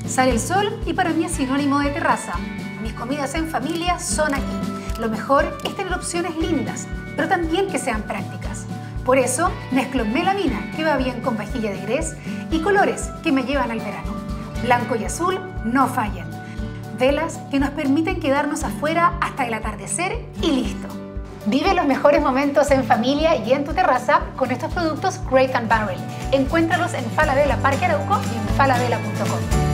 Sale el sol y para mí es sinónimo de terraza. Mis comidas en familia son aquí. Lo mejor es tener opciones lindas, pero también que sean prácticas. Por eso mezclo melamina, que va bien con vajilla de grés, y colores que me llevan al verano. Blanco y azul no fallan. Velas que nos permiten quedarnos afuera hasta el atardecer y listo. Vive los mejores momentos en familia y en tu terraza con estos productos Crate & Barrel. Encuéntralos en Falabella Parque Arauco y en falabella.com.